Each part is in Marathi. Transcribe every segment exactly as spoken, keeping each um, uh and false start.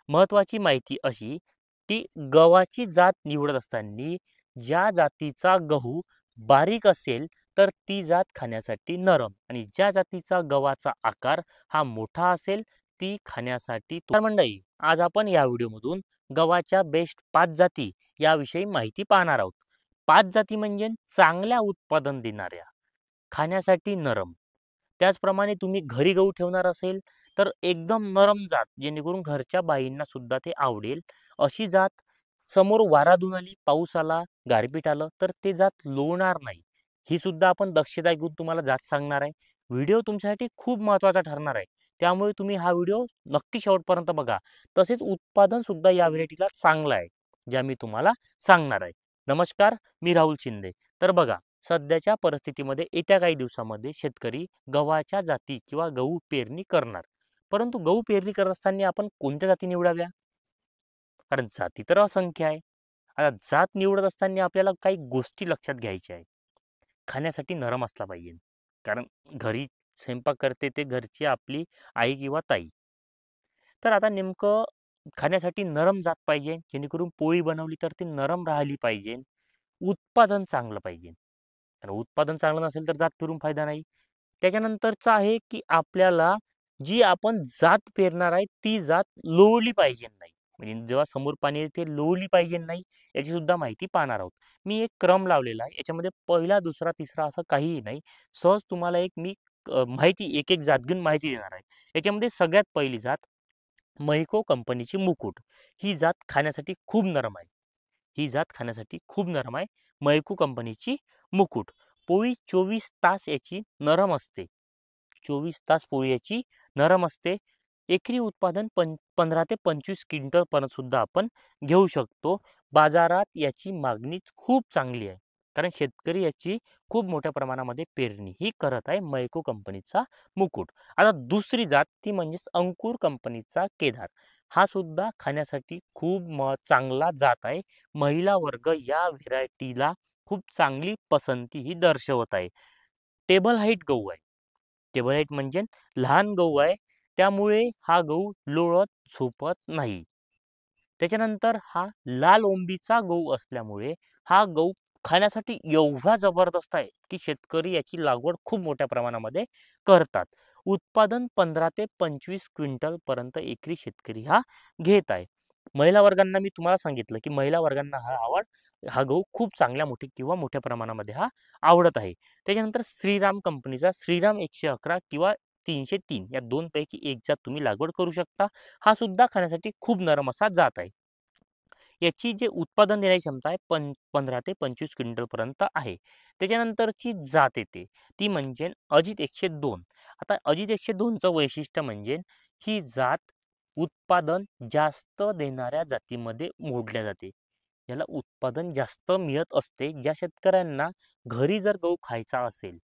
महत्त्वाची माहिती अशी की गव्हाची जात निवडत असताना ज्या जातीचा गहू बारीक असेल तर ती जात खाण्यासाठी नरम आणि ज्या जातीचा गव्हाचा आकार हा मोठा असेल ती खाण्यासाठी. तर मंडळी, आज आपण या व्हिडिओमधून गव्हाच्या बेस्ट पाच जाती याविषयी माहिती पाहणार आहोत. पाच जाती म्हणजे चांगल्या उत्पादन देणाऱ्या, खाण्यासाठी नरम, त्याचप्रमाणे तुम्ही घरी गहू ठेवणार असेल तर एकदम नरम जात जेणेकरून घरच्या बाईंना सुद्धा ते आवडेल अशी जात. समोर वाराधून आली, पाऊस आला, गारपीट आलं तर ते जात लोळणार नाही, ही सुद्धा आपण दक्षता घेऊन तुम्हाला जात सांगणार आहे. व्हिडिओ तुमच्यासाठी खूप महत्त्वाचा ठरणार आहे, त्यामुळे तुम्ही हा व्हिडिओ नक्की शेवटपर्यंत बघा. तसेच उत्पादन सुद्धा या व्हेरायटीला चांगलं आहे ज्या मी तुम्हाला सांगणार आहे. नमस्कार, मी राहुल शिंदे. तर बघा, सध्याच्या परिस्थितीमध्ये येत्या काही दिवसामध्ये शेतकरी गव्हाच्या जाती किंवा गहू पेरणी करणार. परंतु गहू पेरणी करत असताना आपण कोणत्या जाती निवडाव्या? कारण जाती तर असंख्य आहे. आता जात निवडत असताना आपल्याला काही गोष्टी लक्षात घ्यायच्या आहे. खाण्यासाठी नरम असला पाहिजे, कारण घरी स्वयंपाक करते ते घरची आपली आई किंवा ताई. तर आता नेमकं खाण्यासाठी नरम जात पाहिजे, जेणेकरून पोळी बनवली तर ती नरम राहिली पाहिजे. उत्पादन चांगलं पाहिजे, कारण उत्पादन चांगलं नसेल तर जात पेरून फायदा नाही. त्याच्यानंतरचं आहे की आपल्याला जी आपण जात पेरणार आहे ती जात लोळली पाहिजे नाही, म्हणजे जेव्हा समोर पाणी येते लोळली पाहिजे नाही, याची सुद्धा माहिती पाहणार आहोत. मी एक क्रम लावलेला आहे, याच्यामध्ये पहिला दुसरा तिसरा असं काहीही नाही. सहज तुम्हाला एक मी अ, माहिती एक एक जात घेऊन माहिती देणार आहे. याच्यामध्ये सगळ्यात पहिली जात मैको कंपनीची मुकुट. ही जात खाण्यासाठी खूप नरम आहे. ही जात खाण्यासाठी खूप नरम आहे. मैको कंपनीची मुकुट. पोळी चोवीस तास याची नरम असते. चोवीस तास पोळी याची नरम असते. एकरी उत्पादन पं पंधरा ते पंचवीस क्विंटल पर्यंत सुद्धा आपण घेऊ शकतो. बाजारात याची मागणी खूप चांगली आहे, कारण शेतकरी याची खूप मोठ्या प्रमाणामध्ये पेरणी ही करत आहे. मैको कंपनीचा मुकुट. आता दुसरी जात ती म्हणजेच अंकुर कंपनीचा केदार. हा सुद्धा खाण्यासाठी खूप म चांगला जात आहे. महिला वर्ग या व्हेरायटीला खूप चांगली पसंती ही दर्शवत आहे. टेबल हाईट गहू आहे. टेबल हाईट म्हणजे लहान गहू आहे, त्यामुळे हा गहू लोळत झोपत नाही. त्याच्यानंतर हा लाल ओंबीचा गहू असल्यामुळे हा गहू खाण्यासाठी एवढा जबरदस्त आहे की शेतकरी याची लागवड खूप मोठ्या प्रमाणामध्ये करतात. उत्पादन पंधरा ते पंचवीस क्विंटल पर्यंत एकरी शेतकरी हा घेत आहे. महिला वर्गांना मी तुम्हाला सांगितलं की महिला वर्गांना हा आवड हा गहू खूप चांगल्या मोठी किंवा मोठ्या प्रमाणामध्ये हा आवडत आहे. त्याच्यानंतर श्रीराम कंपनीचा श्रीराम एकशे अकरा किंवा तीनशे तीन या दोन पैकी एक जात तुम्ही लागवड करू शकता. हा सुद्धा खाण्यासाठी खूप नरम असा जात आहे. याची जे उत्पादन देण्याची क्षमता आहे पं पंधरा ते पंचवीस क्विंटल पर्यंत आहे. त्याच्यानंतरची जात येते ती म्हणजे अजित एकशे दोन. आता अजित एकशे दोनचं वैशिष्ट्य म्हणजे ही जात उत्पादन जास्त देणाऱ्या जातीमध्ये मोडल्या जाते. याला उत्पादन जास्त मिळत असते. ज्या शेतकऱ्यांना घरी जर गहू खायचा असेल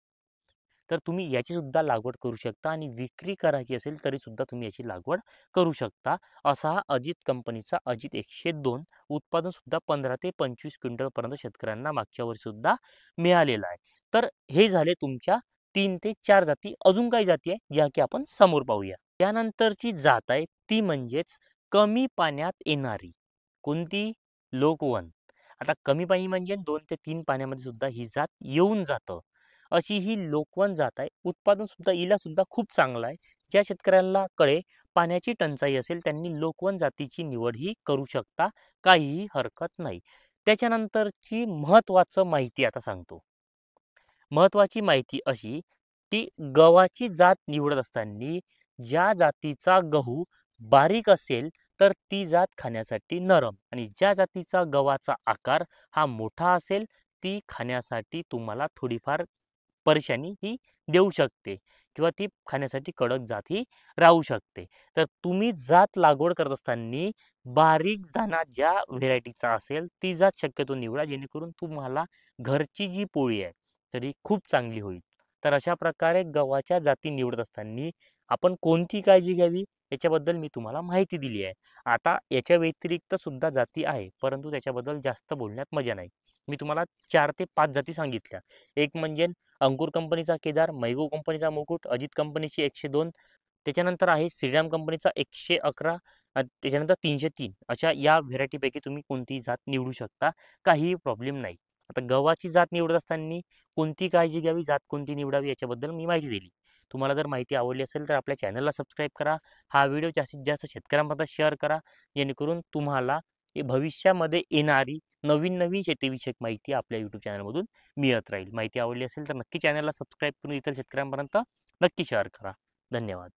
तर तुम्ही याची सुद्धा लागवड करू शकता आणि विक्री करायची असेल तरी सुद्धा तुम्ही याची लागवड करू शकता. असा हा अजित कंपनीचा अजित एकशे दोन उत्पादन सुद्धा पंधरा ते पंचवीस क्विंटल पर्यंत शेतकऱ्यांना मागच्या वर्षी सुद्धा मिळालेला आहे. तर हे झाले तुमच्या तीन ते चार जाती. अजून काही जाती आहे ज्या की आपण समोर पाहूया. त्यानंतरची जात आहे ती म्हणजेच कमी पाण्यात येणारी. कोणती? लोकवन. आता कमी पाणी म्हणजे दोन ते तीन पाण्यामध्ये सुद्धा ही जात येऊन जातं. अशी ही लोकवन जात आहे. उत्पादन सुद्धा हिला सुद्धा खूप चांगलं आहे. ज्या शेतकऱ्यांना कडे पाण्याची टंचाई असेल त्यांनी लोकवन जातीची निवड ही करू शकता, काहीही हरकत नाही. त्याच्यानंतरची महत्त्वाचं माहिती आता सांगतो. महत्त्वाची माहिती अशी की गव्हाची जात निवडत असताना ज्या जातीचा गहू बारीक असेल तर ती जात खाण्यासाठी नरम आणि ज्या जातीचा गव्हाचा आकार हा मोठा असेल ती खाण्यासाठी तुम्हाला थोडीफार परेशानी ही देऊ शकते किंवा ती खाण्यासाठी कडक जात ही राहू शकते. तर तुम्ही जात लागवड करत असताना बारीक दाणा ज्या व्हेरायटीचा असेल ती जात शक्यतो निवडा, जेणेकरून तुम्हाला घरची जी पोळी आहे तरी खूप चांगली होईल. तर अशा प्रकारे गव्हाच्या जाती निवडत असताना आपण कोणती काळजी घ्यावी याच्याबद्दल मी तुम्हाला माहिती दिली आहे. आता याच्या व्यतिरिक्त सुद्धा जाती आहे, परंतु त्याच्याबद्दल जास्त बोलण्यात मजा नाही. मी तुम्हाला चार ते पाच जाती सांगितल्या. एक म्हणजे अंकुर कंपनीचा केदार, मैको कंपनीचा मुकुट, अजित कंपनीची एकशे दोन, त्याच्यानंतर आहे श्रीराम कंपनीचा एकशे अकरा, अ, त्याच्यानंतर तीनशे तीन अशा या व्हेरायटीपैकी तुम्ही कोणतीही जात निवडू शकता, काहीही प्रॉब्लेम नाही. आता गव्हाची जात निवडत असताना कोणती काळजी घ्यावी, जात कोणती निवडावी याच्याबद्दल मी माहिती दिली. तुम्हाला जर माहिती आवडली असेल तर आपल्या चॅनलला सबस्क्राईब करा. हा व्हिडिओ जास्तीत जास्त शेतकऱ्यांपर्यंत शेअर करा, जेणेकरून तुम्हाला हे भविष्यामध्ये येणारी नवीन-नवीन शेतीविषयक माहिती आपल्या यूट्यूब चॅनलमधून मिळत राहील. माहिती आवडली असेल तर नक्की चॅनलला सबस्क्राईब करून इतर शेतकऱ्यांपर्यंत नक्की शेअर करा. धन्यवाद.